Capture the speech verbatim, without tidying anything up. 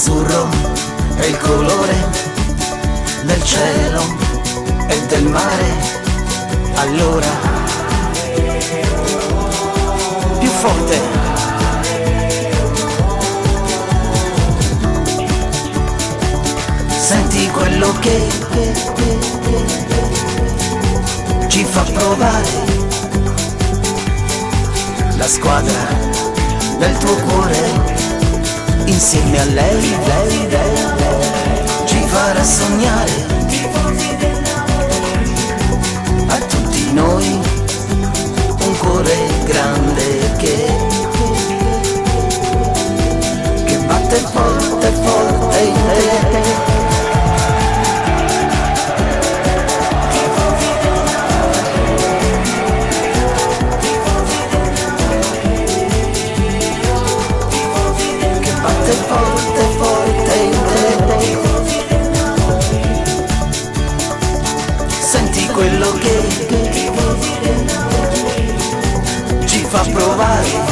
l'azzurro è il colore del cielo e del mare. Allora, più forte. Senti quello che ci fa provare la squadra del tuo cuore. Insieme a lei, lei, lei, lei ci farà sognare a tutti noi un cuore grande che che batte forte, forte in te. Forte, forte in te. Senti quello che ci fa provare